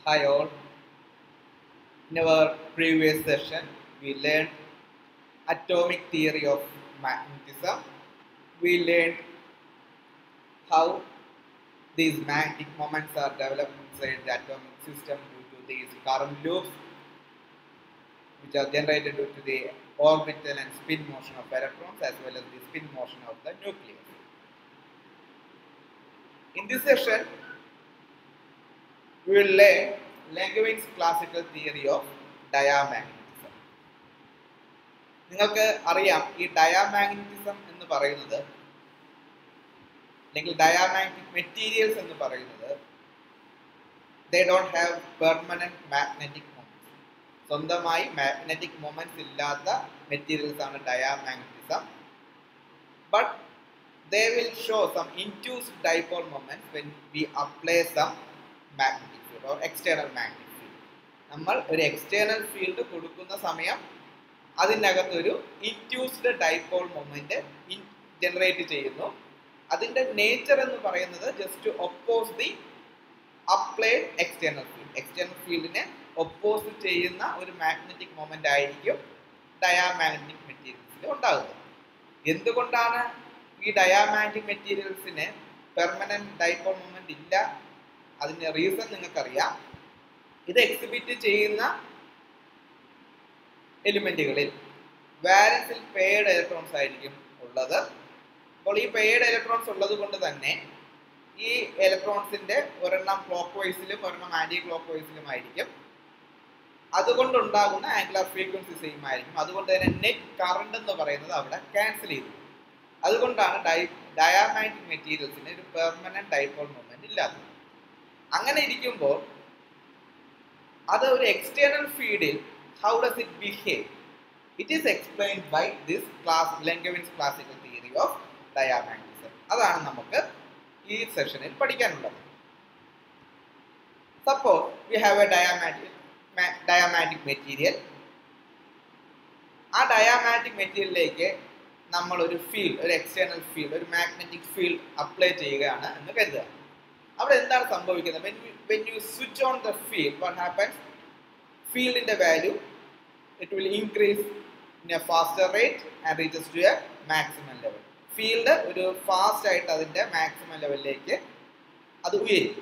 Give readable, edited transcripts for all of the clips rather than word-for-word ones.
Hi all. In our previous session, we learned atomic theory of magnetism. We learned how these magnetic moments are developed inside the atomic system due to these current loops, which are generated due to the orbital and spin motion of electrons as well as the spin motion of the nucleus. In this session, we will learn Langevins' classical theory of diamagnetism. നിങ്ങൾക്ക് അറിയാം ഈ diamagnetism എന്ന് പറയുന്നത് അല്ലെങ്കിൽ diamagnetic materials എന്ന് പറയുന്നത് they don't have permanent magnetic moments. സ്വന്തമായി magnetic moments ഇല്ലാത്ത മെറ്റീരിയൽസ് ആണ് diamagnetism. But they will show some induced dipole moments when we apply some magnetic field or external magnetic field. നമ്മൾ ഒരു എക്സ്റ്റേണൽ ഫീൽഡ് കൊടുക്കുന്ന സമയം അതിനകത്തൊരു ഇൻഡ്യൂസ്ഡ് ഡൈപോൾ മൊമെന്റ് ജനറേറ്റ് ചെയ്യുന്നു. അതിന്റെ നേച്ചർ എന്ന് പറയുന്നത് just oppose the applied external field. External ഫീൽഡിനെ ഒപ്പോസ് ചെയ്യുന്ന ഒരു മാഗ്നറ്റിക് മൊമെന്റ് ആയിരിക്കും ഡയാമാഗ്നറ്റിക് മെറ്റീരിയൽസിൽ ഉണ്ടാകുന്നത്. എന്തുകൊണ്ടാണ് ഈ ഡയാമാഗ്നറ്റിക് മെറ്റീരിയൽസിന് പെർമനന്റ് ഡൈപോൾ മൊമെന്റ് ഇല്ല? അതിന്റെ റീസൺ നിങ്ങൾക്കറിയാം. ഇത് എക്സിബിറ്റ് ചെയ്യുന്ന എലിമെന്റുകളിൽ വാലൻസിൽ പെയർഡ് ഇലക്ട്രോൺസ് ആയിരിക്കും ഉള്ളത്. അപ്പോൾ ഈ പെയർഡ് ഇലക്ട്രോൺസ് ഉള്ളത് കൊണ്ട് തന്നെ ഈ ഇലക്ട്രോൺസിന്റെ ഒരെണ്ണം ക്ലോക്ക് വൈസിലും ഒരെണ്ണം ആന്റി ക്ലോക്ക് വൈസിലും ആയിരിക്കും. അതുകൊണ്ടുണ്ടാകുന്ന ആംഗുലർ ഫ്രീക്വൻസി സെയിം ആയിരിക്കും. അതുകൊണ്ട് തന്നെ നെറ്റ് കറണ്ട് എന്ന് പറയുന്നത് അവിടെ ക്യാൻസൽ ചെയ്തു. അതുകൊണ്ടാണ് ഡയാമാഗ്നറ്റിക് മെറ്റീരിയൽസിന് ഒരു പെർമനന്റ് ഡൈപോൾ മൊമെന്റ് ഇല്ലാത്തത്. അങ്ങനെ ഇരിക്കുമ്പോൾ അത് ഒരു എക്സ്റ്റേണൽ ഫീൽഡിൽ how does it behave? It is explained by this Langevins classical theory of diamagnetism. അതാണ് നമുക്ക് ഈ സെഷനിൽ പഠിക്കാനുള്ളത്. Suppose we have a diamagnetic material. ആ ഡയാമാഗ്നറ്റിക് മെറ്റീരിയലിലേക്ക് നമ്മൾ ഒരു ഫീൽഡ്, ഒരു എക്സ്റ്റേണൽ ഫീൽഡ്, ഒരു മാഗ്നറ്റിക് ഫീൽഡ് അപ്ലൈ ചെയ്യുകയാണ് എന്ന് കരുതുക. അവിടെ എന്താണ് സംഭവിക്കുന്നത്? when you switch on the field, what happens? Field in the value, it will increase in a faster rate and reaches to a maximum level. Field ഒരു fast ആയിട്ട് അതിന്റെ മാക്സിമം ലെവലിലേക്ക് അത് ഉയരും.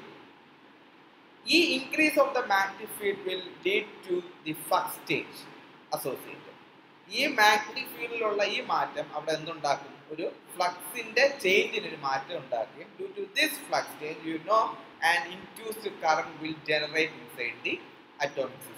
ഈ increase of the magnetic field will lead to the flux change associated. ഈ magnetic ഫീൽഡിലുള്ള ഈ മാറ്റം അവിടെ എന്തുണ്ടാക്കും? ഒരു ഫ്ലക്സിന്റെ ചേഞ്ചിന് ഒരു മാറ്റം ഉണ്ടാക്കുകയും due to this flux change you know and induced current will generate inside the atomic system.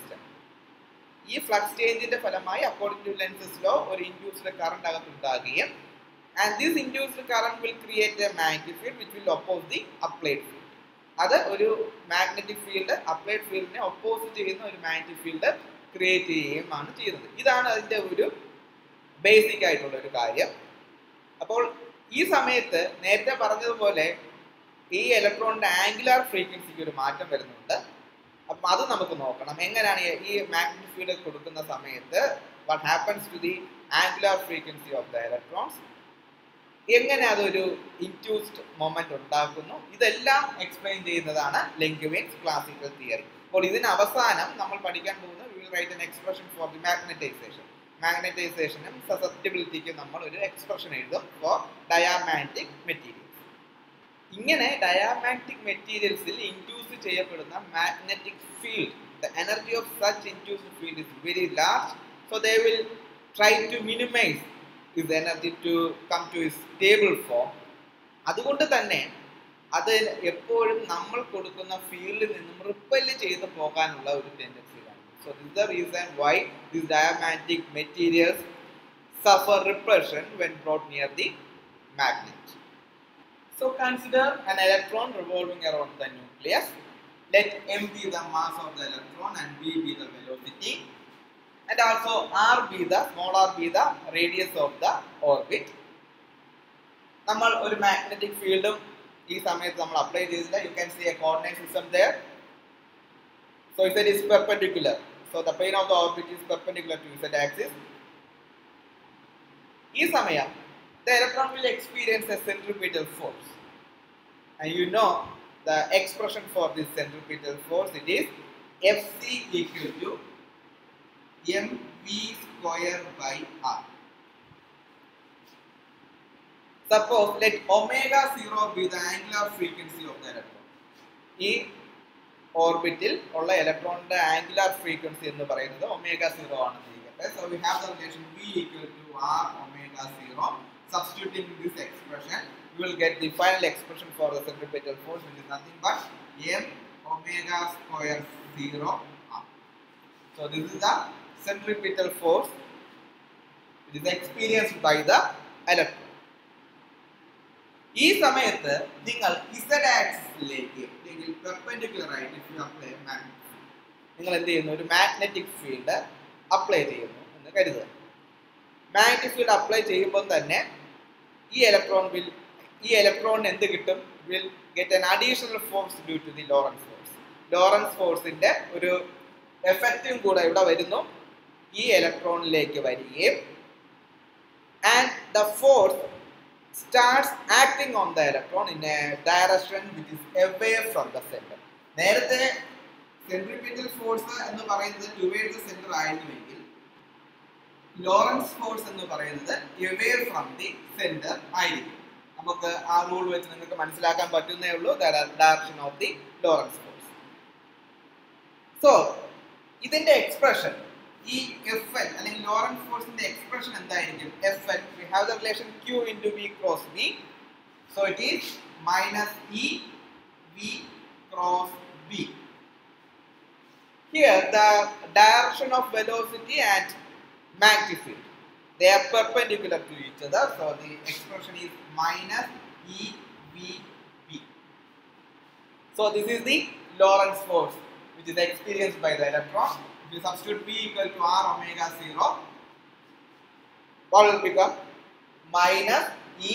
ഈ ഫ്ലക്സ് ചേഞ്ചിന്റെ ഫലമായി അക്കോർഡിംഗ് ടു ലെൻസസ് ലോ ഒരു ഇൻഡ്യൂസ്ഡ് കറന്റ് അകത്ത് ഉണ്ടാകുകയും and this induced current will create a magnetic field which will oppose the applied field. അത് ഒരു magnetic field applied ഫീൽഡിനെ oppose ചെയ്യുന്ന ഒരു മാഗ്നറ്റിക് ഫീൽഡ് ക്രിയേറ്റ് ചെയ്യുകയുമാണ് ചെയ്യുന്നത്. ഇതാണ് അതിന്റെ ഒരു ബേസിക് ആയിട്ടുള്ള ഒരു കാര്യം. അപ്പോൾ ഈ സമയത്ത് നേരത്തെ പറഞ്ഞതുപോലെ ഈ ഇലക്ട്രോണിന്റെ ആംഗുലാർ ഫ്രീക്വൻസിക്ക് ഒരു മാറ്റം വരുന്നുണ്ട്. അപ്പം അത് നമുക്ക് നോക്കണം. എങ്ങനെയാണ് ഈ മാഗ്നറ്റിക് ഫീൽഡ് കൊടുക്കുന്ന സമയത്ത് what happens to the angular frequency of the electrons, എങ്ങനെ അതൊരു ഇൻഡ്യൂസ്ഡ് മൊമെന്റ് ഉണ്ടാക്കുന്നു, ഇതെല്ലാം എക്സ്പ്ലെയിൻ ചെയ്യുന്നതാണ് ലെങ്കവിൻസ് ക്ലാസിക്കൽ തിയറി. അപ്പോൾ ഇതിന് അവസാനം നമ്മൾ പഠിക്കാൻ പോകുന്നത് we will write an expression for the magnetization. മാഗ്നറ്റൈസേഷനും സസെപ്റ്റിബിലിറ്റിക്കും നമ്മൾ ഒരു എക്സ്പ്രഷൻ എഴുതും ഫോർ ഡയാമാഗ്നറ്റിക് മെറ്റീരിയൽസ്. ഇങ്ങനെ ഡയാമാഗ്നറ്റിക് മെറ്റീരിയൽസിൽ ഇൻഡ്യൂസ് ചെയ്യപ്പെടുന്ന magnetic field, the energy of such induced field is very large, so they will try to minimize its energy to come to its stable form. അതുകൊണ്ട് തന്നെ അത് എപ്പോഴും നമ്മൾ കൊടുക്കുന്ന ഫീൽഡിൽ നിന്നും റിപ്പൽ ചെയ്ത് പോകാനുള്ള ഒരു ടെൻഡൻസി ആണ്. So this is the reason why these diamagnetic materials suffer repulsion when brought near the magnet. So consider an electron revolving around the nucleus. Let m be the mass of the electron and v be the velocity, and also r be the small r be the radius of the orbit. നമ്മൾ ഒരു magnetic ഫീൽഡും ഈ സമയത്ത് നമ്മൾ apply ചെയ്തില്ല. You can see a coordinate system there. So if it is perpendicular, so the plane of the orbit is perpendicular to z axis. ഈ സമയം the electron will experience a centripetal force, and you know the expression for this centripetal force, it is Fc equal to mv square by r. Suppose let omega 0 be the angular frequency of the electron. ഈ ഓർബിറ്റിൽ ഉള്ള ഇലക്ട്രോണിന്റെ angular frequency എന്ന് പറയുന്നത് omega 0 ആണെന്ന് ഇരിക്കട്ടെ. So we have the relation V equal to r omega 0. Substituting this expression, you will get the final expression for the centripetal force, which is nothing but m omega square 0 r. So this is the centripetal force which is experienced by the electron. ഈ സമയത്ത് നിങ്ങൾ z ആക്സിസിലേക്ക് അല്ലെങ്കിൽ perpendicular ആയിട്ട് if you apply a magnetic field, നിങ്ങൾ എന്ത് ചെയ്യുന്നു, ഒരു magnetic field apply ചെയ്യുന്നു എന്ന് കരുതുക. മാഗ്നറ്റിക് ഫീൽഡ് അപ്ലൈ ചെയ്യുമ്പോൾ തന്നെ ഈ ഇലക്ട്രോണിന് എന്ത് കിട്ടും? Will get an additional force due to the Lorentz force. Lorentz ഫോഴ്സിന്റെ ഒരു എഫക്റ്റും കൂടെ ഇവിടെ വരുന്നു, ഈ ഇലക്ട്രോണിലേക്ക് വരികയും and the force starts acting on the electron in a direction which is away from the center. നേരത്തെ സെൻട്രിപെറ്റൽ ഫോഴ്സ് എന്ന് പറയുന്നത് ടുവേർഡ് ദ സെന്റർ ആയിരുന്നുവെങ്കിൽ ലോറൻസ് ഫോഴ്സ് എന്ന് പറയുന്നത് away from the center ആയിരിക്കും. നമുക്ക് ആ റൂൾ വെച്ച് നിങ്ങൾക്ക് മനസ്സിലാക്കാൻ പറ്റുന്നേ ഉള്ളൂ, direction of the Lorentz force. So ഇതിന്റെ എക്സ്പ്രഷൻ, ഈ Fn അല്ലെങ്കിൽ ലോറൻസ് ഫോഴ്സിന്റെ എക്സ്പ്രഷൻ എന്തായിരിക്കും? Fn, we have the relation Q into V cross V. So it is minus E V cross V. Here the direction of velocity and magnetic field, they are perpendicular to each other. So the expression is minus E V V. So this is the Lorentz force which is experienced by the electron. If you substitute V equal to r omega 0, what will become? Minus E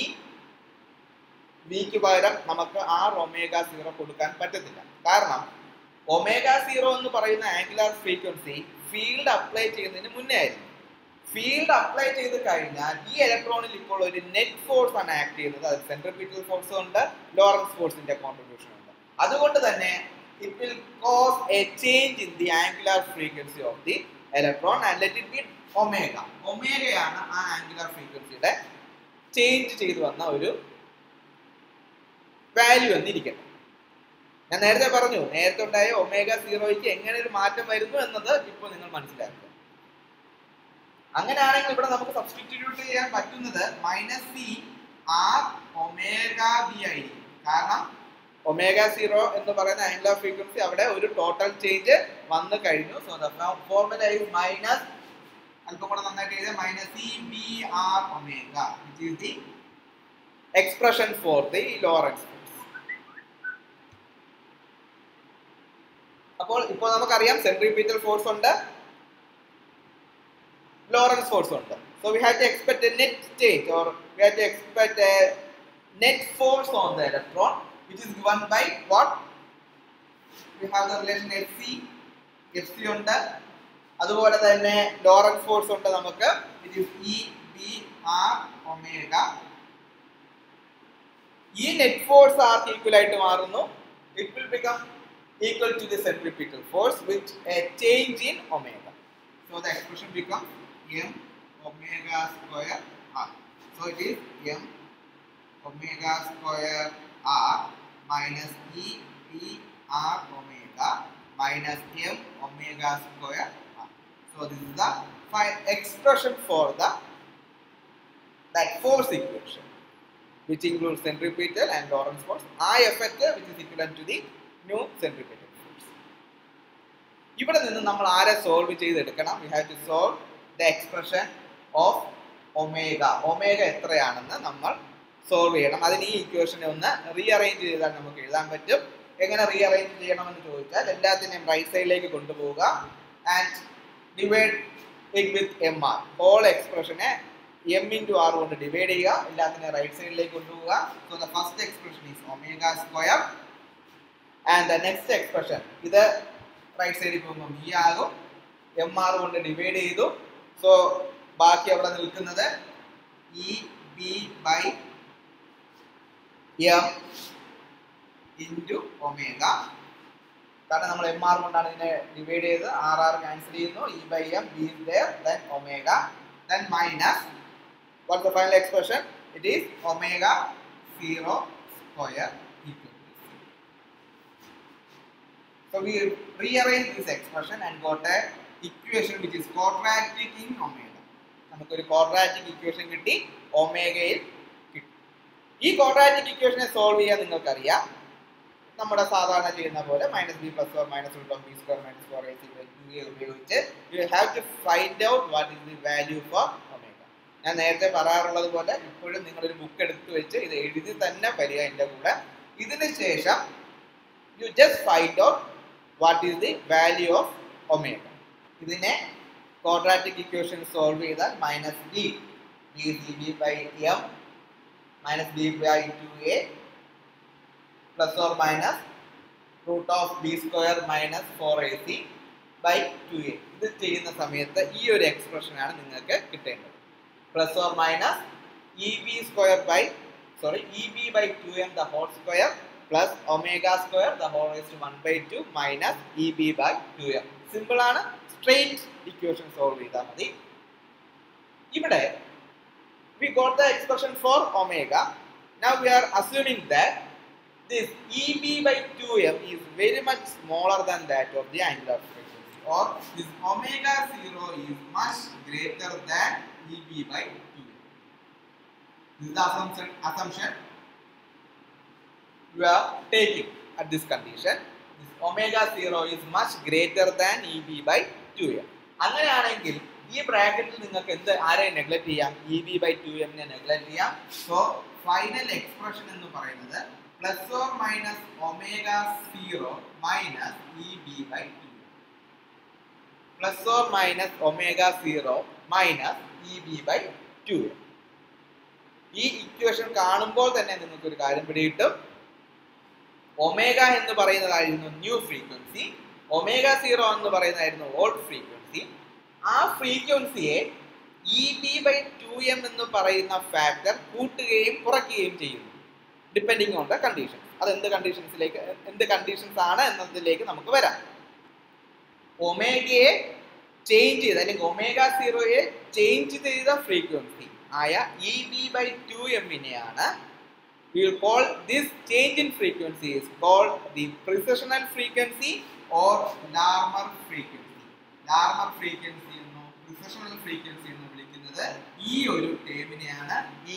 V ക്ക് പകരം നമുക്ക് r omega 0 കൊടുക്കാൻ പറ്റത്തില്ല. കാരണം omega 0 എന്ന് പറയുന്ന angular frequency field apply ചെയ്യുന്നതിന് മുന്നേ ആയിരുന്നു. ഫീൽഡ് അപ്ലൈ ചെയ്ത് കഴിഞ്ഞാൽ ഈ ഇലക്ട്രോണിൽ ഇപ്പോൾ ഒരു നെറ്റ് ഫോഴ്സ് ആണ് ആക്ട് ചെയ്യുന്നത്. അത് സെൻട്രിപെറ്റൽ ഫോഴ്സ് ഉണ്ട്, ലോറൻസ് ഫോഴ്സിന്റെ കോൺട്രിബ്യൂഷൻ ഉണ്ട്. അതുകൊണ്ട് തന്നെ it will cause a change in the angular frequency of the electron and let it be omega. Omega ആണ് ആ ആംഗുലാർ ഫ്രീക്വൻസിയുടെ ചേഞ്ച് ചെയ്തു വന്ന ഒരു വാല്യൂ എന്നിരിക്കട്ടെ. ഞാൻ നേരത്തെ പറഞ്ഞു, നേരത്തെ ഉണ്ടായ ഒമേഗ 0യ്ക്ക് എങ്ങനെ ഒരു മാറ്റം വരുന്നു എന്നത് ഇപ്പോൾ നിങ്ങൾ മനസ്സിലാക്കുക. അങ്ങനെയാണെങ്കിൽ ഇവിടെ നമുക്ക് സബ്സ്റ്റിറ്റ്യൂട്ട് ചെയ്യാൻ പറ്റുന്നത് minus C R omega B ആയിരിക്കും. കാരണം ഒമേഗ 0 എന്ന് പറയുന്ന ആംഗുലാർ ഫ്രീക്വൻസി അവിടെ ഒരു ടോട്ടൽ ചേഞ്ച് വന്നു കഴിഞ്ഞു. So the formula is minus, അല്പം കൂടെ നന്നായിട്ട് എഴുതാം, minus C B R omega which is the expression for the Lorentz force. അപ്പോൾ ഇപ്പോൾ നമുക്കറിയാം സെൻട്രിപെറ്റൽ ഫോഴ്സ് ഉണ്ട്, ലോറൻസ് ഫോഴ്സ് ഉണ്ട്. So we have to expect a net change, or we have to expect a net force on the electron, which is given by what? We have the relation Fc ഉണ്ട്, അതുപോലെ തന്നെ Lawrence force ഉണ്ട് നമുക്ക്, which is E B R omega. ഈ net force ആർക്ക് equal ആയിട്ട് മാറുന്നു? It will become equal to the centripetal force with a change in omega. So the expression becomes m omega square r. So it is m omega square r minus E B r omega minus m omega square r. So this is the expression for that force equation, which includes centripetal and Lorentz force. I effect which is equivalent to the new centripetal force. ഇവിടെ നിന്ന് നമ്മൾ ആരെ solve ചെയ്തെടുക്കണം? We have to solve the expression of omega. Omega എത്രയാണെന്ന് നമ്മൾ solve ചെയ്യണം. അതിന് ഈ ഇക്വേഷനെ ഒന്ന് റീഅറേഞ്ച് ചെയ്താൽ നമുക്ക് എഴുതാൻ പറ്റും. എങ്ങനെ റീഅറേഞ്ച് ചെയ്യണമെന്ന് ചോദിച്ചാൽ എല്ലാത്തിനെയും റൈറ്റ് സൈഡിലേക്ക് കൊണ്ടുപോവുക and divide it with M R. Whole എക്സ്പ്രഷനെ m into r കൊണ്ട് ഡിവൈഡ് ചെയ്യുക, എല്ലാത്തിനെയും റൈറ്റ് സൈഡിലേക്ക് കൊണ്ടുപോവുക. So the first expression is omega square and the next expression, ഇത് റൈറ്റ് സൈഡിൽ പോകുമ്പോൾ v ആകും, എം ആർ കൊണ്ട് ഡിവൈഡ് ചെയ്തു. സോ ബാക്കി അവിടെ നിൽക്കുന്നത് E B by M into omega. കാരണം നമ്മൾ MR കൊണ്ടാണ് ഇതിനെ ഡിവൈഡ് ചെയ്ത് RR ക്യാൻസൽ ചെയ്യുന്നു, E/M B is there, then omega, then minus what's the final expression? It is omega 0 square equal to 0. So we rearrange this expression and got a equation which is quadratic in omega. നമുക്കൊരു quadratic equation കിട്ടി, ഒമേഗയിൽ കിട്ടി. ഈ quadratic equation solve ചെയ്യാൻ നിങ്ങൾക്കറിയാം, നമ്മുടെ സാധാരണ ചെയ്യുന്ന പോലെ -b + or -√b² - 4ac/2a ഉപയോഗിച്ച് you have to find out what is the value for omega. ഞാൻ നേരത്തെ പറയാറുള്ളത് പോലെ ഇപ്പോഴും നിങ്ങളൊരു ബുക്ക് എടുത്ത് വെച്ച് ഇത് എഴുതി തന്നെ വരിക എൻ്റെ കൂടെ. ഇതിന് ശേഷം you just find out what is the value of omega. ഇതിനെ quadratic equation സോൾവ് ചെയ്താൽ -b is b/m -b/2a plus or minus √b² - 4ac/2a. ഇത് ചെയ്യുന്ന സമയത്ത് ഈ ഒരു എക്സ്പ്രഷൻ ആണ് നിങ്ങൾക്ക് കിട്ടേണ്ടത്. Plus or minus eb/2m the whole square plus omega square the whole raised to 1/2 minus eb/2m. Simple ആണ്, സ്ട്രെയിറ്റ് ഇക്വേഷൻ സോൾവ് ചെയ്താൽ മതി. ഇവിടെ we got the expression for omega. Now we are assuming that this Eb/2m is very much smaller than that of the angular frequency, or this omega 0 is much greater than Eb/2m. This is the assumption we are taking at this condition. This omega 0 is much greater than Eb/2m. അങ്ങനെയാണെങ്കിൽ ഈ ബ്രാക്കറ്റിൽ നിങ്ങൾക്ക് എന്ത് ആരെ neglect ചെയ്യാം? Eb/2m നെ neglect ചെയ്യാം. So final expression എന്ന് പറയുന്നത് plus or minus omega 0 minus Eb/2m. Plus or minus omega 0 minus Eb/2m. ഈ ഇക്വേഷൻ കാണുമ്പോൾ തന്നെ നിങ്ങൾക്ക് ഒരു കാര്യം പിടികിട്ടും. ഒമേഗ എന്ന് പറയുന്നതായിരുന്നു ന്യൂ ഫ്രീക്വൻസി, ഒമേഗ 0 എന്ന് പറയുന്നതായിരുന്നു ഓൾഡ് ഫ്രീക്വൻസി. ആ ഫ്രീക്വൻസിയെ Eb/2m എന്ന് പറയുന്ന ഫാക്ടർ കൂട്ടുകയും കുറയ്ക്കുകയും ചെയ്യുന്നു, ഡിപ്പെൻഡിങ് ഓൺ ദ കണ്ടീഷൻസ്. അത് എന്ത് കണ്ടീഷൻസ് ആണ് എന്നതിലേക്ക് നമുക്ക് വരാം. ഒമേഗയെ ചേഞ്ച് ചെയ്ത് അല്ലെങ്കിൽ ഒമേഗ 0യെ ചേഞ്ച് ചെയ്ത ഫ്രീക്വൻസി ആയ Eb/2m നെയാണ് we will call this change in frequency is called the precessional frequency or Larmor frequency. Larmor frequency എന്നോ precessional frequency എന്ന് വിളിക്കുന്നത് ഈ ഒരു ടേമിനെയാണ്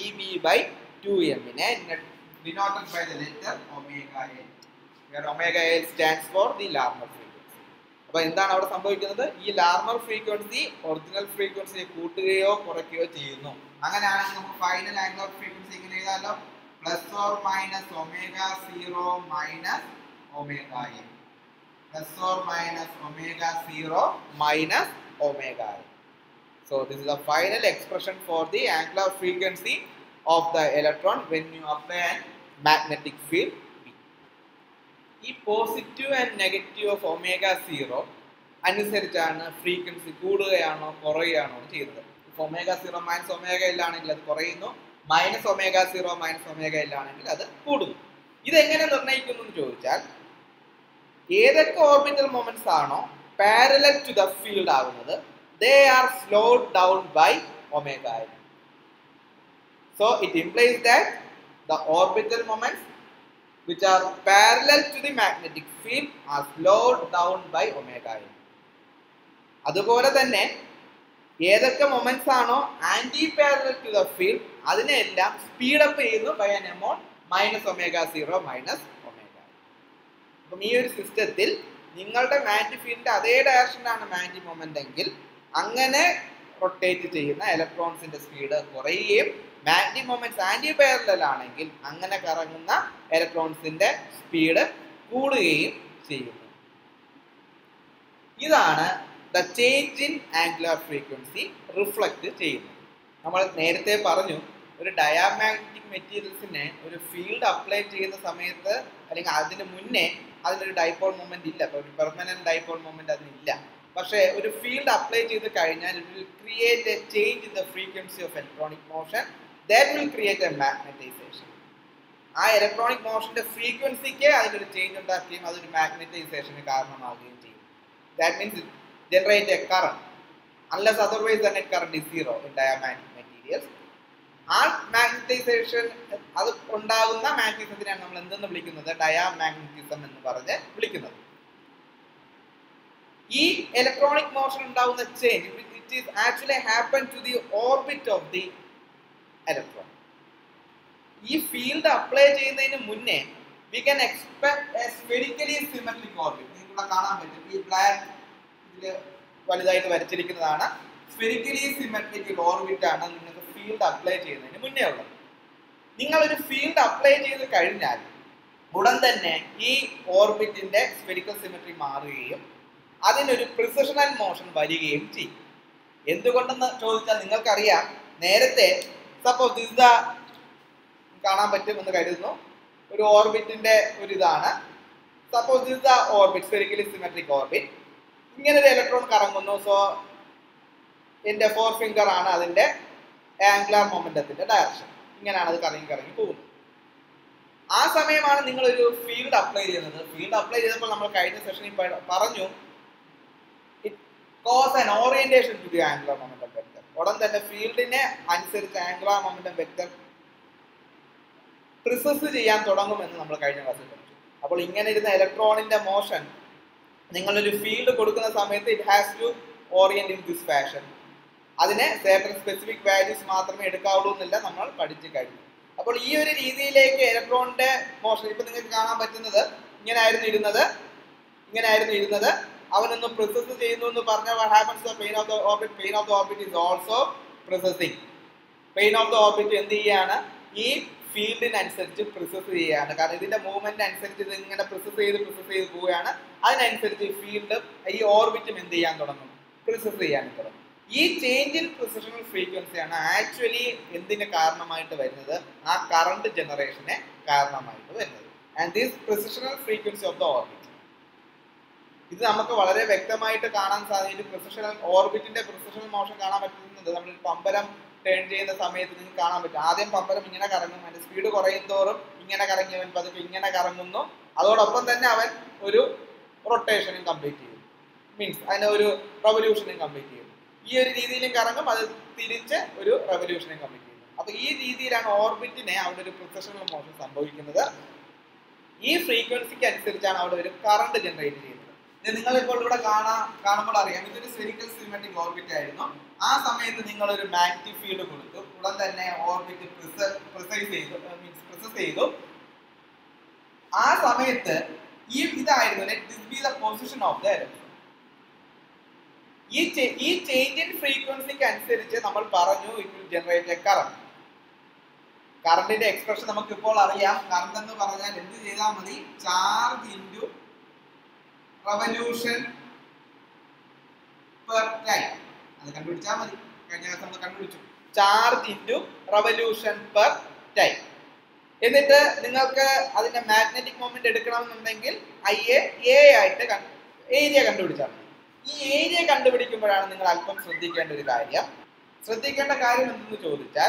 Eb/2m നെ denoted by the letter omega L, where omega L stands for the Larmor frequency. അപ്പോൾ എന്താണ് അവിടെ സംഭവിക്കുന്നത്? ഈ Larmor frequency ഒറിജിനൽ ഫ്രീക്വൻസിയെ കൂട്ടുകയോ കുറയ്ക്കുകയോ ചെയ്യുന്നു. അങ്ങനെയാണെങ്കിൽ നമുക്ക് ഫൈനൽ ആംഗുലർ ഫ്രീക്വൻസി ഇങ്ങനെ എഴുതാമല്ലോ, plus or minus omega 0 minus omega L, plus or minus omega 0 minus omega L. So this is the final expression for the angular frequency of the electron when you apply a magnetic field B. ഈ positive and negative of omega 0 അനുസരിച്ചാണ് frequency കൂടുകയാണോ കുറയുകയാണോ ചെയ്യുന്നത്. Omega 0 minus omega L ആണെങ്കിൽ അത് കുറയുന്നു, minus omega 0 minus omega L ആണെങ്കിൽ അത് കൂടുന്നു. ഇതെങ്ങനെ നിർണ്ണയിക്കുന്നു എന്ന് ചോദിച്ചാൽ, ഏതൊക്കെ ഓർബിറ്റൽ മൊമെന്റ്സ് ആണോ പാരലൽ ടു ദ ഫീൽഡ് ആകുന്നത്, they are slowed down by omega L. So it implies that the orbital moments which are parallel to the magnetic field are slowed down by omega L. അതുപോലെ തന്നെ ഏതൊക്കെ moments ആണോ antiparallel to the field അതിനെല്ലാം speed up ചെയ്യുന്നു by an amount minus omega 0 minus omega L. അപ്പം ഈ ഒരു സിസ്റ്റത്തിൽ നിങ്ങളുടെ മാഗ്നറ്റിക് ഫീൽഡിന്റെ അതേ ഡയറക്ഷനിലാണ് മാഗ്നറ്റിക് മൊമെന്റ് എങ്കിൽ അങ്ങനെ റൊട്ടേറ്റ് ചെയ്യുന്ന ഇലക്ട്രോൺസിന്റെ സ്പീഡ് കുറയുകയും, മാഗ്നറ്റിക് മൊമെന്റ്സ് ആന്റി പാരലൽ ആണെങ്കിൽ അങ്ങനെ കറങ്ങുന്ന ഇലക്ട്രോൺസിന്റെ സ്പീഡ് കൂടുകയും ചെയ്യുന്നു. ഇതാണ് the change in angular frequency reflect ചെയ്യുന്നത്. നമ്മൾ നേരത്തെ പറഞ്ഞു, ഒരു ഡയാമാഗ്നറ്റിക് മെറ്റീരിയൽസിനെ ഒരു ഫീൽഡ് അപ്ലൈ ചെയ്യുന്ന സമയത്ത് അല്ലെങ്കിൽ അതിന് മുന്നേ അതിനൊരു ഡൈപോൾ മൊമെന്റ് ഇല്ല, ഒരു പെർമനന്റ് ഡൈപോൾ മൊമെന്റ് അതിനില്ല. പക്ഷേ ഒരു ഫീൽഡ് അപ്ലൈ ചെയ്ത് കഴിഞ്ഞാൽ it will create a change in the frequency of electronic motion, that will create a magnetization. ആ ഇലക്ട്രോണിക് മോഷന്റെ ഫ്രീക്വൻസിക്ക് അതിലൊരു ചേഞ്ച് ഉണ്ടാക്കുകയും അതൊരു മാഗ്നറ്റൈസേഷന് കാരണമാവുകയും ചെയ്യും. That means generate a current unless otherwise the net current is zero in diamagnetic materials. ആ മാഗ്നറ്റൈസേഷൻ അത് ഉണ്ടാകുന്ന മാഗ്നറ്റിസത്തിനെയാണ് നമ്മൾ എന്തെന്ന് വിളിക്കുന്നത്? ഡയാമാഗ്നറ്റിസം എന്ന് പറഞ്ഞ് വിളിക്കുന്നത്. ഈ ഇലക്ട്രോണിക് മോഷൻ ഉണ്ടാകുന്ന change which is actually happen to the orbit of the electron. ഈ ഫീൽഡ് അപ്ലൈ ചെയ്യുന്നതിന് മുന്നേ we can expect a spherically symmetric orbit. നിങ്ങൾക്ക് ഇവിടെ കാണാൻ പറ്റും, ഈ ബ്ലാക്ക് ഇതിൽ വലുതായിട്ട് വരച്ചിരിക്കുന്നതാണ് സ്ഫെറിക്കലി സിമെട്രിക് ഓർബിറ്റ് ആണ് നിങ്ങൾക്ക് ഫീൽഡ് അപ്ലൈ ചെയ്യുന്നതിന് മുന്നേ ഉള്ളത്. നിങ്ങളൊരു ഫീൽഡ് അപ്ലൈ ചെയ്ത് കഴിഞ്ഞാൽ ഉടൻ തന്നെ ഈ ഓർബിറ്റിന്റെ സ്ഫെറിക്കൽ സിമെട്രി മാറുകയും അതിനൊരു പ്രിസിഷണൽ മോഷൻ വരികയും ചെയ്യും. എന്തുകൊണ്ടെന്ന് ചോദിച്ചാൽ നിങ്ങൾക്കറിയാം, നേരത്തെ സപ്പോസ് ദിസ് ദ കാണാൻ പറ്റുമെന്ന് കരുതുന്നു, ഒരു ഓർബിറ്റിന്റെ ഒരു ഇതാണ്. Suppose this the orbit, spherically symmetric orbit. ഇങ്ങനെ ഒരു ഇലക്ട്രോൺ കറങ്ങുന്നു. സോ എൻ്റെ 4 ഫിംഗർ ആണ് അതിന്റെ ആംഗുലാർ മൊമെന്റത്തിന്റെ ഡയറക്ഷൻ. ഇങ്ങനെയാണ് അത് കറങ്ങി കറങ്ങി പോകുന്നത്. ആ സമയമാണ് നിങ്ങളൊരു ഫീൽഡ് അപ്ലൈ ചെയ്യുന്നത്. ഫീൽഡ് അപ്ലൈ ചെയ്തപ്പോൾ നമ്മൾ കഴിഞ്ഞ സെഷനിൽ പറഞ്ഞു, it cause an orientation to the angular momentum vector. ഉടൻ തന്നെ ഫീൽഡിനെ അനുസരിച്ച് ആംഗുലാർ മൊമെന്റം വെക്ടർ പ്രിസസ് ചെയ്യാൻ തുടങ്ങുമെന്ന് നമ്മൾ കഴിഞ്ഞ ക്ലാസ്സിൽ പഠിച്ചു. അപ്പോൾ ഇങ്ങനെ ഇരുന്ന ഇലക്ട്രോണിന്റെ മോഷൻ നിങ്ങളൊരു ഫീൽഡ് കൊടുക്കുന്ന സമയത്ത് it has to orient in this fashion. അതിനെ certain സ്പെസിഫിക് വാല്യൂസ് മാത്രമേ എടുക്കാവുള്ളൂ എന്നില്ല നമ്മൾ പഠിച്ചു കഴിഞ്ഞു. അപ്പോൾ ഈ ഒരു രീതിയിലേക്ക് ഇലക്ട്രോണിന്റെ മോഷൻ ഇപ്പൊ നിങ്ങൾക്ക് കാണാൻ പറ്റുന്നത് ഇങ്ങനായിരുന്നു ഇരുന്നത്. അവനൊന്ന് പ്രിസസ് ചെയ്യുന്നു എന്ന് പറഞ്ഞാൽ what happens to the plane of the orbit? Plane of the orbit is also processing. Plane of the orbit എന്ത് ചെയ്യാണ്? ഈ ഫീൽഡിനനുസരിച്ച് പ്രിസസ് ചെയ്യാണ്. കാരണം ഇതിന്റെ മൂവ്മെന്റ് അനുസരിച്ച് ഇത് ഇങ്ങനെ പ്രിസസ് ചെയ്ത് പോവുകയാണ്. അതിനനുസരിച്ച് ഫീൽഡ് ഈ ഓർബിറ്റും എന്ത് ചെയ്യാൻ തുടങ്ങും? പ്രിസസ് ചെയ്യാൻ തുടങ്ങും. ഈ ചേഞ്ച് ഇൻ പ്രിസിഷണൽ ഫ്രീക്വൻസിയാണ് ആക്ച്വലി എന്തിന് കാരണമായിട്ട് വരുന്നത്? ആ കറണ്ട് ജനറേഷനെ കാരണമായിട്ട് വരുന്നത്. And this precessional frequency of the orbit, ഇത് നമുക്ക് വളരെ വ്യക്തമായിട്ട് കാണാൻ സാധിക്കും. പ്രിസിഷണൽ ഓർബിറ്റിന്റെ പ്രിസിഷണൽ മോഷൻ കാണാൻ പറ്റുന്നത് നമ്മൾ പമ്പരം ടേൺ ചെയ്യുന്ന സമയത്ത് നിങ്ങൾക്ക് കാണാൻ പറ്റും. ആദ്യം പമ്പരം ഇങ്ങനെ കറങ്ങും, അതിന്റെ സ്പീഡ് കുറയും തോറും ഇങ്ങനെ കറങ്ങിയവൻ പതുക്കെ ഇങ്ങനെ കറങ്ങുന്നു. അതോടൊപ്പം തന്നെ അവൻ ഒരു റൊട്ടേഷനും കംപ്ലീറ്റ് ചെയ്യും, മീൻസ് അതിനെ ഒരു റെവല്യൂഷനും കംപ്ലീറ്റ് ചെയ്യും. ഈ ഒരു രീതിയിലും കറങ്ങും, അത് തിരിച്ച് ഒരു റെവല്യൂഷനും കംപ്ലീറ്റ് ചെയ്യും. അപ്പൊ ഈ രീതിയിലാണ് ഓർബിറ്റിനെ അവിടെ ഒരു പ്രിസിഷണൽ മോഷൻ സംഭവിക്കുന്നത്. ഈ ഫ്രീക്വൻസിക്ക് അനുസരിച്ചാണ് അവിടെ ഒരു കറണ്ട് ജനറേറ്റ് ചെയ്യുന്നത്. നിങ്ങളിപ്പോൾ ഇവിടെ കാണുമ്പോൾ അറിയാം, ഇതൊരു സ്ഫെറിക്കൽ സിമെട്രിക് ഓർബിറ്റ് ആയിരുന്നു. ആ സമയത്ത് നിങ്ങൾ ഒരു മാഗ്നറ്റിക് ഫീൽഡ് കൊടുത്തു, ഉടൻ തന്നെ ഓർബിറ്റ് പ്രിസസ് ചെയ്തു. ആ സമയത്ത് ഇതായിരുന്നു let this be the position of the electron. ഈ ചേഞ്ച് ഇൻ ഫ്രീക്വൻസിക്ക് അനുസരിച്ച് നമ്മൾ പറഞ്ഞു it will generate a current. കറണ്ടിന്റെ എക്സ്പ്രഷൻ നമുക്ക് ഇപ്പോൾ അറിയാം. കറണ്ട് എന്ന് പറഞ്ഞാൽ എന്ത് ചെയ്താൽ മതി? Charge into revolution per time. അത് കണ്ടുപിടിച്ചാൽ മതി. കഴിഞ്ഞ ദിവസം നമ്മൾ കണ്ടുപിടിച്ചു, charge into revolution per time. എന്നിട്ട് നിങ്ങൾക്ക് അതിന്റെ മാഗ്നറ്റിക് മൊമെന്റ് എടുക്കണമെന്നുണ്ടെങ്കിൽ എ ആയിട്ട് ഏരിയ കണ്ടുപിടിച്ചാൽ മതി. ഈ ഏരിയ കണ്ടുപിടിക്കുമ്പോഴാണ് നിങ്ങൾ അല്പം ശ്രദ്ധിക്കേണ്ട ഒരു കാര്യം. ശ്രദ്ധിക്കേണ്ട കാര്യം എന്തെന്ന് ചോദിച്ചാൽ,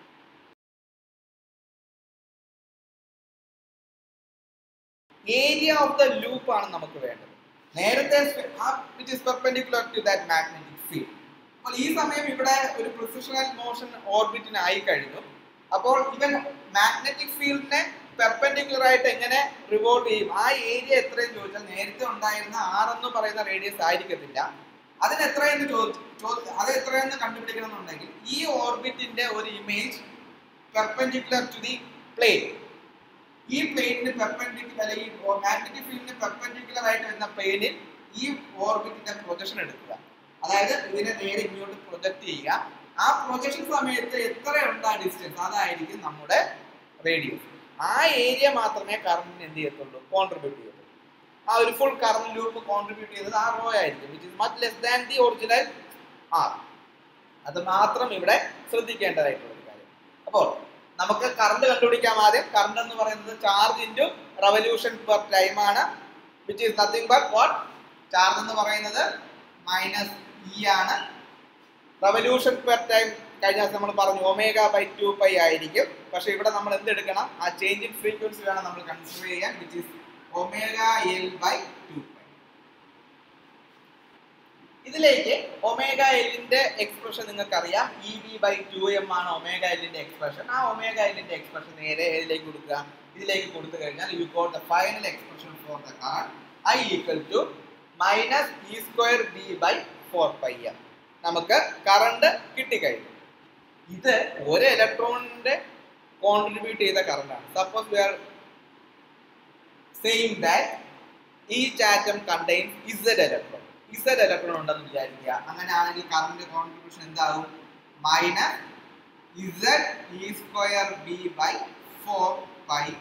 ഏരിയ ഓഫ് ദ ലൂപ്പ് ആണ് നമുക്ക് വേണ്ടത്. നേരത്തെ which is perpendicular to that magnetic field. അപ്പോൾ ഈ സമയം ഇവിടെ ഒരു പ്രിസിഷണൽ മോഷൻ ഓർബിറ്റിന് ആയി കഴിഞ്ഞു. അപ്പോൾ ഇവൻ മാഗ്നറ്റിക് ഫീൽഡിനെ പെർപെൻഡിക്കുലർ ആയിട്ട് എങ്ങനെ റിവോൾവ് ചെയ്യും? ആ ഏരിയ എത്രയെന്ന് ചോദിച്ചാൽ നേരത്തെ ഉണ്ടായിരുന്ന R എന്ന് പറയുന്ന റേഡിയസ് ആയിരിക്കത്തില്ല. അതിന് എത്രയെന്ന് അത് എത്രയെന്ന് കണ്ടുപിടിക്കണം എന്നുണ്ടെങ്കിൽ ഈ ഓർബിറ്റിന്റെ ഒരു image perpendicular to the plane, ഈ പ്ലെയിനിന് പെർപെൻഡിക്കുലർ, ഈ മാഗ്നറ്റിക് ഫീൽഡിന് പെർപെൻഡിക്കുലർ ആയിട്ട് വരുന്ന പ്ലെയിനിൽ ഈ ഓർബിറ്റിന്റെ പ്രൊജക്ഷൻ എടുക്കുക. അതായത് ഇതിനെ നേരെ ഇങ്ങോട്ട് പ്രൊജക്ട് ചെയ്യുക. ആ പ്രൊജക്ഷൻ സമയത്ത് എത്രയുണ്ട് ആ ഡിസ്റ്റൻസ്, അതായിരിക്കും നമ്മുടെ റേഡിയസ്. ആ ഏരിയ മാത്രമേ കറണ്ടിന് എന്ത് ചെയ്യത്തുള്ളൂ? കോൺട്രിബ്യൂട്ട് ചെയ്യത്തുള്ളൂ. ആ ഒരു ഫുൾ കറന്റ് ലൂപ്പ് കോൺട്രിബ്യൂട്ട് ചെയ്തത് ആ റോ ആയിരിക്കും, which is much less than the original R. അത് മാത്രം ഇവിടെ ശ്രദ്ധിക്കേണ്ടതായിട്ടുള്ള ഒരു കാര്യം. അപ്പോൾ നമുക്ക് കറണ്ട് കണ്ടുപിടിക്കാം. ആദ്യം കറണ്ട് എന്ന് പറയുന്നത് charge into revolution per time ആണ്, which is nothing but what? Charge എന്ന് പറയുന്നത് -E ആണ്. റെവല്യൂഷൻ പെർ ടൈം കഴിഞ്ഞ ദിവസം നമ്മൾ പറഞ്ഞു ω/2π ആയിരിക്കും. പക്ഷെ ഇവിടെ നമ്മൾ എന്തെടുക്കണം? ആ ചേഞ്ച് ഇൻ ഫ്രീക്വൻസി വേണം നമ്മൾ കൺസിഡർ ചെയ്യാൻ, വിച്ച് ഈസ് ωL/2π. ഇതിലേക്ക് ωLന്റെ എക്സ്പ്രഷൻ നിങ്ങൾക്ക് അറിയാം. EV/2m ആണ് ωLന്റെ എക്സ്പ്രഷൻ. ആ ωLന്റെ എക്സ്പ്രഷൻ നേരെ ഏതിലേക്ക് കൊടുക്കുക? ഇതിലേക്ക് കൊടുത്തു കഴിഞ്ഞാൽ you got the final expression for the current I equal to -E²B/4πm. നമുക്ക് കറണ്ട് കിട്ടിക്കഴിഞ്ഞു. ഇത് ഒരു ഇലക്ട്രോണിന്റെ കോൺട്രിബ്യൂട്ട് ചെയ്ത കറണ്ടാണ്. Suppose we are saying that each atom contains Z electron. Z electron ഉണ്ടെന്ന് വിചാരിക്കുക. അങ്ങനെയാണെങ്കിൽ കറണ്ട് കോൺട്രിബ്യൂഷൻ എന്താകും? -ZE²B/4πm.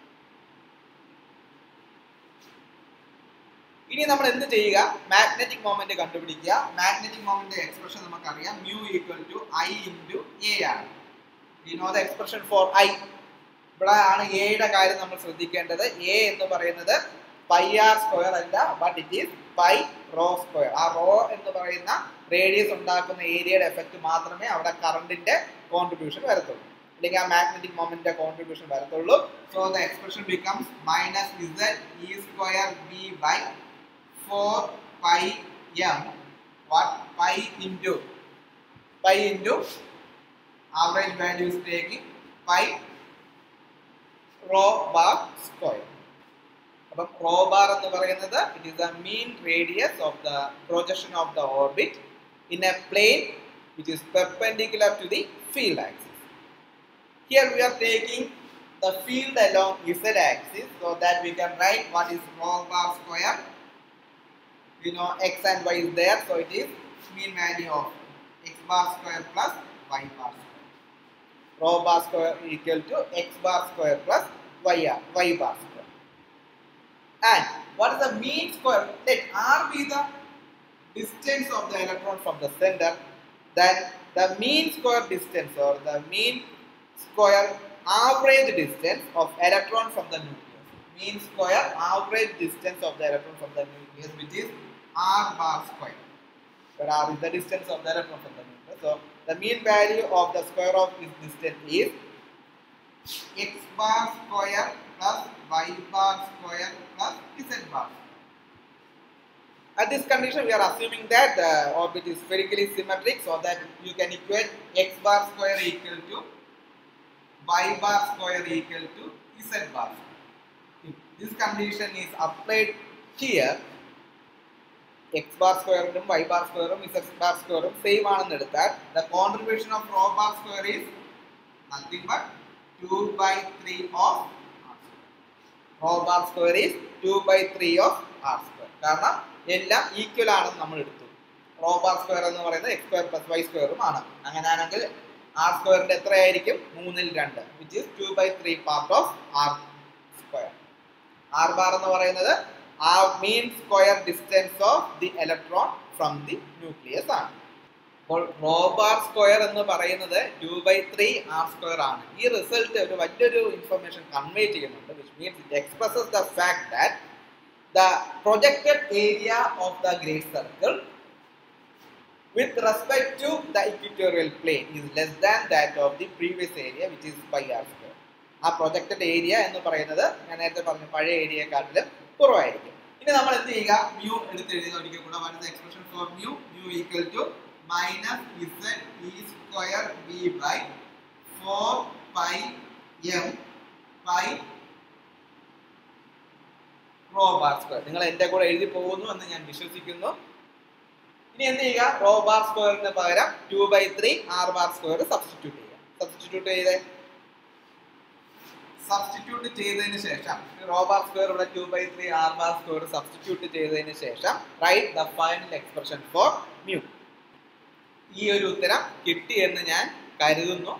ഇനി നമ്മൾ എന്ത് ചെയ്യുക? മാഗ്നറ്റിക് മൊമെന്റ് കണ്ടുപിടിക്കുക. മാഗ്നറ്റിക് മൊമെന്റ് എക്സ്പ്രഷൻ നമുക്കറിയാം, μ = I × A ആണ്. You know the expression for I. ഇവിടെ ആണ് A യുടെ കാര്യം നമ്മൾ ശ്രദ്ധിക്കേണ്ടത്. A എന്ന് പറയുന്നത് πr² അല്ല, ബട്ട് ഇറ്റ് ഈസ് πρ². ആ റോ എന്ന് പറയുന്ന റേഡിയസ് ഉണ്ടാക്കുന്ന ഏരിയയുടെ എഫക്റ്റ് മാത്രമേ അവിടെ കറണ്ടിന്റെ കോൺട്രിബ്യൂഷൻ വരത്തുള്ളൂ, അല്ലെങ്കിൽ ആ മാഗ്നറ്റിക് മൊമെന്റിന്റെ കോൺട്രിബ്യൂഷൻ വരത്തുള്ളൂ. So the expression becomes -ZE²B/4πm. what? Pi into average value is taking pi rho bar square. അപ്പം rho bar എന്ന് പറയുന്നത് it is the mean radius of the projection of the orbit in a plane which is perpendicular to the field axis. Here we are taking the field along Z axis, so that we can write what is rho bar square. We know x and y is there, so it is mean value of x bar square plus y bar square. Rho bar square equal to x bar square plus y bar square. And what is the mean square? Let R be the distance of the electron from the center. Then the mean square distance, or the mean square average distance of electron from the nucleus. Mean square average distance of the electron from the nucleus, which is R bar square. Where R is the distance of the electron from the nucleus. So the mean value of the square of this distance is x bar square plus y bar square plus z bar. At this condition, we are assuming that the orbit is spherically symmetric, so that you can equate x bar square equal to y bar square equal to z bar. If this condition is applied here, x bar square and y bar square and z bar square same ആണെന്ന് എടുത്താൽ, the contribution of rho bar square is nothing but 2/3 of r square. Rho bar square is 2/3 of r square. കാരണം എല്ലാം equal ആണെന്ന് നമ്മൾ എടുത്തു. Raw bar square എന്ന് പറയുന്നത് x² + y² ആണ്. അങ്ങനെയാണെങ്കിൽ r സ്ക്വയറിന്റെ എത്രയായിരിക്കും? 3/2, which is 2/3 part of r square. r bar എന്ന് പറയുന്നത് ആ mean square distance of the electron from the nucleus ആണ്. അപ്പോൾ റോ ബാർ സ്ക്വയർ എന്ന് പറയുന്നത് 2/3 r square ആണ്. ഈ റിസൾട്ട് ഒരു വലിയൊരു ഇൻഫർമേഷൻ കൺവേ ചെയ്യുന്നുണ്ട്, which means it expresses the fact that the projected area of the great circle with respect to the equatorial plane is less than that of the previous area, which is πr². ആ projected area എന്ന് പറയുന്നത് ഞാൻ നേരത്തെ പറഞ്ഞ പഴയ ഏരിയയെക്കാട്ടിലും കുറവായിരിക്കും. ഇനി നമ്മൾ എന്ത് ചെയ്യുക? mu എടുത്ത് എഴുതുക ഒരിക്കൽ കൂടെ. what is the expression for mu? mu equal to -ZE²B/4πm pi rho bar square. നിങ്ങൾ എന്റെ കൂടെ എഴുതി പോകുന്നു എന്ന് ഞാൻ വിശ്വസിക്കുന്നു. ഇനി എന്ത് ചെയ്യുക? റോ ബാർ സ്ക്വയറിന് പകരം 2/3 r bar square സബ്സ്റ്റിറ്റ്യൂട്ട് ചെയ്യുക. സബ്സ്റ്റിറ്റ്യൂട്ട് ചെയ്തതിന് ശേഷം റോ ബാർ സ്ക്വയർ ഇവിടെ 2/3 r bar square സബ്സ്റ്റിറ്റ്യൂട്ട് ചെയ്തതിന് ശേഷം write the final expression for mu. ഈ ഒരു ഉത്തരം കിട്ടി എന്ന് ഞാൻ കരുതുന്നു.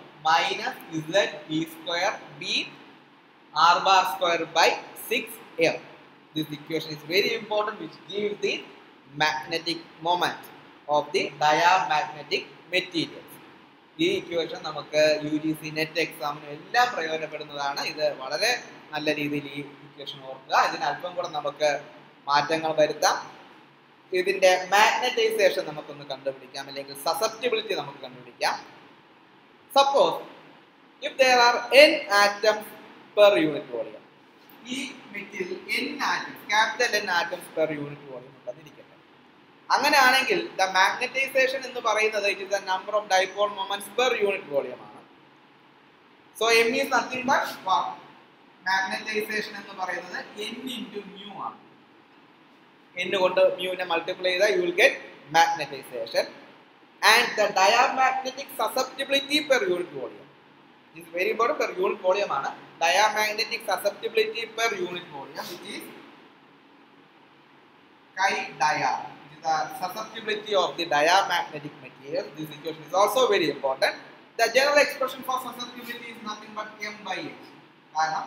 -ZE²B r bar square by 6m. This equation is very important, which gives the magnetic moment of the diamagnetic materials. ഈ ഇക്വേഷൻ നമുക്ക് UGC നെറ്റ് എക്സാമിന് എല്ലാം പ്രയോജനപ്പെടുന്നതാണ്. ഇത് വളരെ നല്ല രീതിയിൽ ഈ ഇക്വേഷൻ ഓർക്കുക. ഇതിന് അല്പം കൂടെ നമുക്ക് മാറ്റങ്ങൾ വരുത്താം. ഇതിന്റെ മാഗ്നറ്റൈസേഷൻ നമുക്കൊന്ന് കണ്ടുപിടിക്കാം, അല്ലെങ്കിൽ സസെപ്റ്റിബിലിറ്റി നമുക്ക് കണ്ടുപിടിക്കാം. Suppose if there are n atoms per unit volume, ഈ material n atoms, capital N atoms per unit volume ഉണ്ടെന്നിരിക്കട്ടെ. അങ്ങനെയാണെങ്കിൽ the magnetization എന്ന് പറയുന്നത് it is the number of dipole moments per unit volume ആണ്. So m is nothing but what? Magnetization എന്ന് പറയുന്നത് n into mu ആണ്. n കൊണ്ട് mu നെ മൾട്ടിപ്ലൈ ചെയ്താൽ you will get magnetization. And the diamagnetic susceptibility per unit volume. This is very important, per unit volume ആണ്. Diamagnetic susceptibility per unit volume, which is chi dia. It is the susceptibility of the diamagnetic material. This equation is also very important. The general expression for susceptibility is nothing but m by h. കാരണം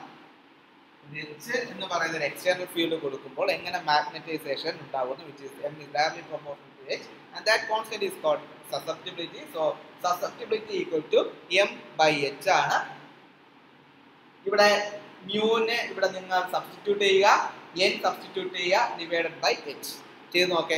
h എന്ന് പറയുന്ന ഒരു external field കൊടുക്കുമ്പോൾ എങ്ങനെ magnetization ഉണ്ടാവുന്നു, which is m is directly proportional to h, and that constant is called susceptibility. So susceptibility equal to m by h ആണ്. ഇവിടെ മ്യൂനെ ഇവിടെ നിങ്ങൾ സബ്സ്റ്റിറ്റ്യൂട്ട് ചെയ്യുക, n സബ്സ്റ്റിറ്റ്യൂട്ട് ചെയ്യുക, ഡിവൈഡഡ് ബൈ h ചെയ്ത് നോക്കേ.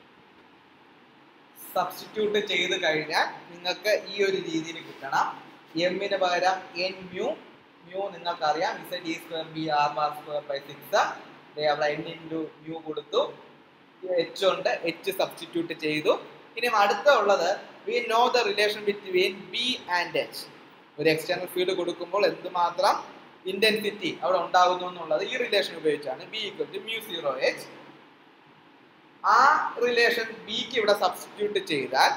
സബ്സ്റ്റിറ്റ്യൂട്ട് ചെയ്ത് കഴിഞ്ഞാൽ നിങ്ങൾക്ക് ഈ ഒരു രീതിയിൽ കിട്ടണം. എമ്മിന് പകരം n മ്യൂ, മ്യൂ നിങ്ങൾക്കറിയാം z e square b r bar square by 6. അവിടെ n into മ്യൂ കൊടുത്തു, h ഉണ്ട്, h സബ്സ്റ്റിറ്റ്യൂട്ട് ചെയ്തു. ഇനി അടുത്ത ഉള്ളത് we know the relation between b and h. ഒരു എക്സ്റ്റേണൽ ഫീൽഡ് കൊടുക്കുമ്പോൾ എന്തുമാത്രം ഇന്റൻസിറ്റി അവിടെ ഉണ്ടാകുന്നു എന്നുള്ളത് ഈ റിലേഷൻ ഉപയോഗിച്ചാണ്. b equal to mu 0 h. ആ റിലേഷൻ ബിക്ക് ഇവിടെ സബ്സ്റ്റിറ്റ്യൂട്ട് ചെയ്താൽ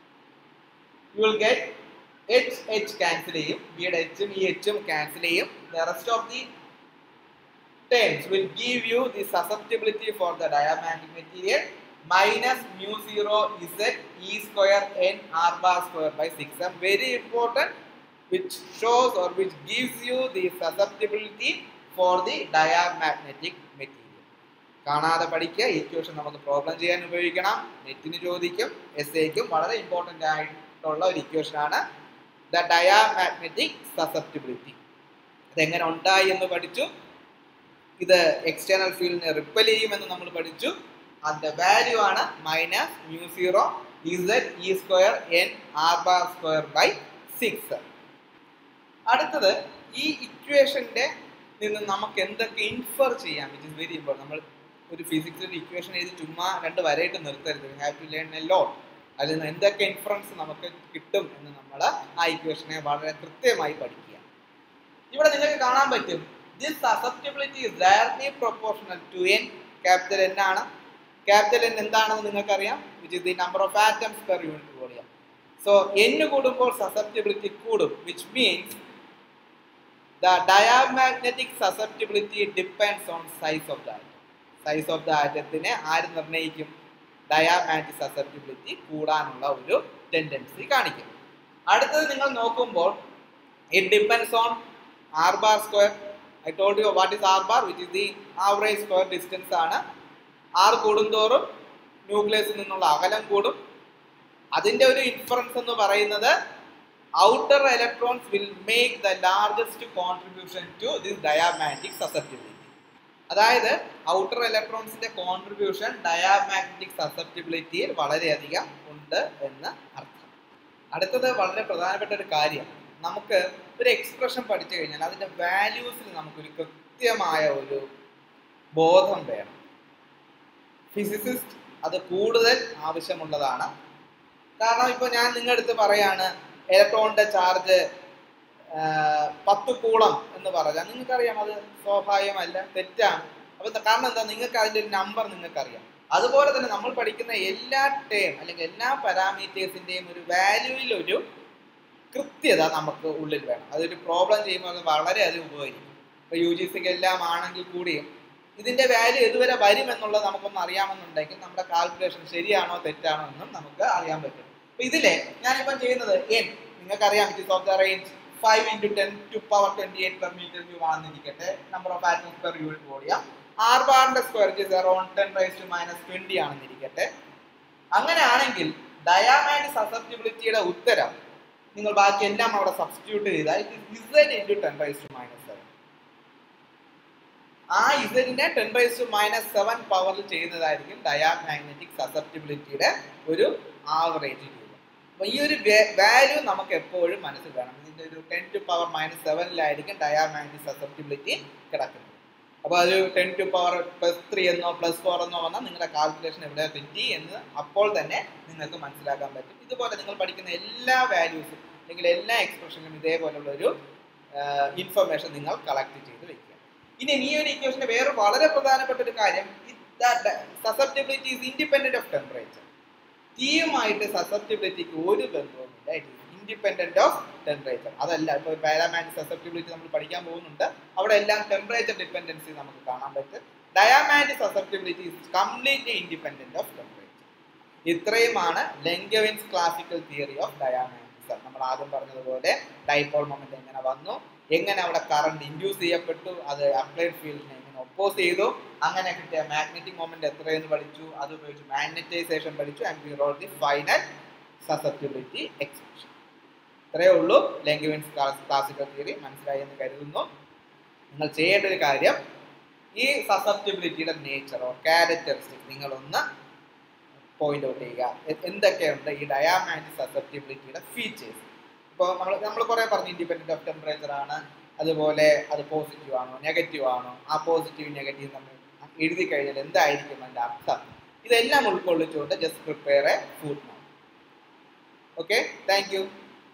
you will get h cancel ചെയ്യും, ബിയുടെ hും ഈ hും ക്യാൻസൽ ചെയ്യും. the rest of the terms will give you the susceptibility for the diamagnetic material minus mu 0 z e square n r bar square by 6m. Very important, which shows or which gives you the susceptibility for the diamagnetic material. കാണാതെ പഠിക്കുക. Equation നമുക്ക് problem ചെയ്യാൻ ഉപയോഗിക്കണം, നെറ്റിന് ചോദിക്കും, എസ്എയ്ക്കും വളരെ important ആയിട്ടുള്ള ഒരു ഇക്വേഷനാണ് the diamagnetic susceptibility. ഇതെങ്ങനെ ഉണ്ടായി എന്ന് പഠിച്ചു. ഇത് എക്സ്റ്റേണൽ ഫീൽഡിനെ റിപ്പൽ ചെയ്യുമെന്ന് നമ്മൾ പഠിച്ചു. അതിന്റെ വാല്യൂ ആണ് minus mu 0 z e square n r bar square by 6. അടുത്തത് ഈ ഇക്വേഷന്റെ നിന്ന് നമുക്ക് എന്തൊക്കെ ഇൻഫർ ചെയ്യാം, വിച്ച് ഇസ് വെരി ഇമ്പോർട്ടൻറ്റ്. നമ്മൾ ഒരു ഫിസിക്സിൽ ഇക്വേഷൻ എഴുതി ചുമ്മാ രണ്ട് വരയിട്ട് നിർത്തരുത്. We have to learn a lot. അതിൽ നിന്ന് എന്തൊക്കെ ഇൻഫറൻസ് നമുക്ക് കിട്ടും എന്ന് നമ്മൾ ആ ഇക്വേഷനെ വളരെ കൃത്യമായി പഠിക്കുക. ഇവിടെ നിങ്ങൾക്ക് കാണാൻ പറ്റും this susceptibility is directly proportional to n. Capital n ആണ്. ക്യാപിറ്റൽ n എന്താണെന്ന് നിങ്ങൾക്കറിയാം, which is the number of atoms per unit volume. So n കൂടുമ്പോൾ susceptibility കൂടും, which means the diamagnetic susceptibility depends on size of the atom. Size of the atomത്തിനെ ആര് നിർണ്ണയിക്കും? Diamagnetic susceptibility കൂടാനുള്ള ഒരു tendency കാണിക്കും. അടുത്തത് നിങ്ങൾ നോക്കുമ്പോൾ it depends on r bar square. I told you what is r bar, which is the average square distance ആണ്. r കൂടുന്തോറും ന്യൂക്ലിയസിൽ നിന്നുള്ള അകലം കൂടും. അതിന്റെ ഒരു ഇൻഫറൻസ് എന്ന് പറയുന്നത് outer electrons will make the largest contribution to this diamagnetic susceptibility. അതായത് ഔട്ടർ ഇലക്ട്രോൺസിന്റെ കോൺട്രിബ്യൂഷൻ ഡയാമാഗ്നറ്റിക് സസെപ്റ്റിബിലിറ്റിയിൽ വളരെയധികം ഉണ്ട് എന്ന് അർത്ഥം. അടുത്തത് വളരെ പ്രധാനപ്പെട്ട ഒരു കാര്യം, നമുക്ക് ഒരു എക്സ്പ്രഷൻ പഠിച്ചു കഴിഞ്ഞാൽ അതിന്റെ വാല്യൂസിൽ നമുക്കൊരു കൃത്യമായ ഒരു ബോധം വേണം. ഫിസിസിസ്റ്റ് അത് കൂടുതൽ ആവശ്യമുള്ളതാണ്. കാരണം ഇപ്പോൾ ഞാൻ നിങ്ങളുടെ അടുത്ത് പറയാണ് ഇലക്ട്രോണിന്റെ ചാർജ് 10 കൂളം എന്ന് പറഞ്ഞാൽ നിങ്ങൾക്കറിയാം അത് സ്വാഭാവികമല്ല, തെറ്റാണ്. അപ്പൊ കാരണം എന്താ, നിങ്ങൾക്ക് അതിന്റെ ഒരു നമ്പർ നിങ്ങൾക്കറിയാം. അതുപോലെ തന്നെ നമ്മൾ പഠിക്കുന്ന എല്ലാ ടേം അല്ലെങ്കിൽ എല്ലാ പാരാമീറ്റേഴ്സിന്റെയും ഒരു വാല്യൂയിൽ ഒരു കൃത്യത നമുക്ക് ഉള്ളിൽ വേണം. അതൊരു പ്രോബ്ലം ചെയ്യുമ്പോൾ അത് വളരെയധികം ഉപകരിക്കും. ഇപ്പൊ UGC എല്ലാം ആണെങ്കിൽ കൂടിയും ഇതിന്റെ വാല്യൂ എതുവരെ വരും എന്നുള്ളത് നമുക്കൊന്ന് അറിയാമെന്നുണ്ടെങ്കിൽ നമ്മുടെ കാൽക്കുലേഷൻ ശരിയാണോ തെറ്റാണോ എന്നും നമുക്ക് അറിയാൻ പറ്റും. അപ്പൊ ഇതിലെ ഞാനിപ്പം ചെയ്യുന്നത് n നിങ്ങൾക്കറിയാം, it is of the range 5 into 10 to power 28 per meter cube ആണെന്നിരിക്കട്ടെ. Number of atoms per unit volume. r ബാറിന്റെ square is around 10 raised to minus 20 ആണെന്നിരിക്കട്ടെ. അങ്ങനെയാണെങ്കിൽ ഡയാമാഗ്നറ്റിക് സസെപ്റ്റിബിലിറ്റിയുടെ ഉത്തരം നിങ്ങൾ ബാക്കി എല്ലാം അവിടെ സബ്സ്റ്റിറ്റ്യൂട്ട് ചെയ്താൽ z into 10 raised to minus 7. ആ ഇസഡിനെ 10 raised to minus 7 പവറിൽ ചെയ്യുന്നതായിരിക്കും ഡയാമാഗ്നറ്റിക് സസെപ്റ്റിബിലിറ്റിയുടെ ഒരു ആവറേജ് രൂപം. അപ്പൊ ഈ ഒരു വാല്യൂ നമുക്ക് എപ്പോഴും മനസ്സിൽ വേണം. ഇതിന്റെ ഒരു 10⁻⁷ ഡയാമാഗ്നറ്റിക് സസെപ്റ്റിബിലിറ്റി കിടക്കുന്നത്. അപ്പോൾ അത് 10⁻+3 എന്നോ +4 എന്നോ വന്നാൽ നിങ്ങളുടെ കാൽക്കുലേഷൻ എവിടെ തെറ്റി എന്ന് അപ്പോൾ തന്നെ നിങ്ങൾക്ക് മനസ്സിലാക്കാൻ പറ്റും. ഇതുപോലെ നിങ്ങൾ പഠിക്കുന്ന എല്ലാ വാല്യൂസും അല്ലെങ്കിൽ എല്ലാ എക്സ്പ്രഷനും ഇതേപോലുള്ള ഒരു ഇൻഫർമേഷൻ നിങ്ങൾ കളക്ട് ചെയ്ത് വെക്കുക. ഇനി ഈ ഒരു ഇക്വേഷന്റെ വേറെ വളരെ പ്രധാനപ്പെട്ട ഒരു കാര്യം, susceptibility is independent of temperature. തീയുമായിട്ട് സസെപ്റ്റിബിലിറ്റിക്ക് ഒരു ബന്ധവുമില്ല. It is independent of temperature. അതല്ല, ഇപ്പോൾ പാരാമാഗ്നറ്റിക് സസെപ്റ്റിബിലിറ്റി നമ്മൾ പഠിക്കാൻ പോകുന്നുണ്ട്. അവിടെ എല്ലാം ടെമ്പറേച്ചർ ഡിപ്പെൻഡൻസി നമുക്ക് കാണാൻ പറ്റും. Diamagnetic susceptibility is completely independent of temperature. ഇത്രയുമാണ് Langevin's classical theory of diamagnetism. നമ്മൾ ആദ്യം പറഞ്ഞതുപോലെ ഡൈപോൾ മൊമെന്റ് എങ്ങനെ വന്നു, എങ്ങനെ അവിടെ കറണ്ട് ഇൻഡ്യൂസ് ചെയ്യപ്പെട്ടു, അത് അപ്ലൈഡ് ഫീൽഡിനെ എങ്ങനെ ഒപ്പോസ് ചെയ്തു, അങ്ങനെ കിട്ടിയ മാഗ്നറ്റിക് മൊമെന്റ് എത്രയെന്ന് പഠിച്ചു, അത് ഉപയോഗിച്ച് മാഗ്നറ്റൈസേഷൻ പഠിച്ചു. And we wrote the final susceptibility expression. ഇത്രയേ ഉള്ളൂ ലെങ്കവിൻസ് ക്ലാസിക്കൽ തിയറി. മനസ്സിലായി എന്ന് കരുതുന്നു. നിങ്ങൾ ചെയ്യേണ്ട ഒരു കാര്യം, ഈ സസെപ്റ്റിബിലിറ്റിയുടെ നേച്ചറോ ക്യാരക്ടറിസ്റ്റിക് നിങ്ങളൊന്ന് പോയിന്റ് ഔട്ട് ചെയ്യുക. എന്തൊക്കെയുണ്ട് ഈ ഡയാമാഗ്നറ്റിക് സസെപ്റ്റിബിലിറ്റിയുടെ ഫീച്ചേഴ്സ്. ഇപ്പോൾ നമ്മൾ കുറേ പറഞ്ഞു, ഇൻഡിപെൻഡന്റ് ഓഫ് ടെമ്പറേച്ചർ ആണ്, അതുപോലെ അത് പോസിറ്റീവ് ആണോ നെഗറ്റീവ് ആണോ, ആ പോസിറ്റീവ് നെഗറ്റീവ് നമ്മൾ എഴുതി കഴിഞ്ഞാൽ എന്തായിരിക്കും അതിൻ്റെ അർത്ഥം, ഇതെല്ലാം ഉൾക്കൊള്ളിച്ചുകൊണ്ട് just prepare a food note. Okay, thank U.